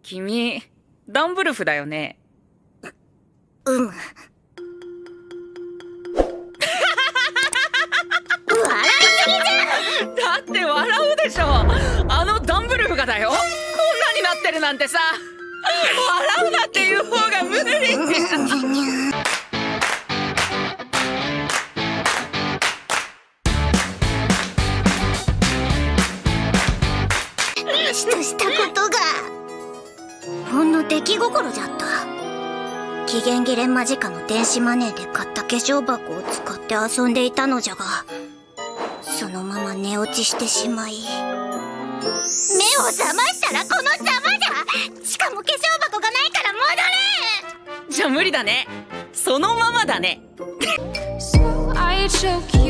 君、ダンブルフだよね。 笑いすぎじゃん。 だって笑うでしょ。あのダンブルフがだよ。こんなになってるなんてさ。笑うなっていう方が無理。 しとしたことがほんの出来心じゃった。期限切れ間近の電子マネーで買った化粧箱を使って遊んでいたのじゃが、そのまま寝落ちしてしまい、目を覚ましたらこのざまじゃ。しかも化粧箱がないから戻れん。 じゃあ無理だね。そのままだね。 So I choke you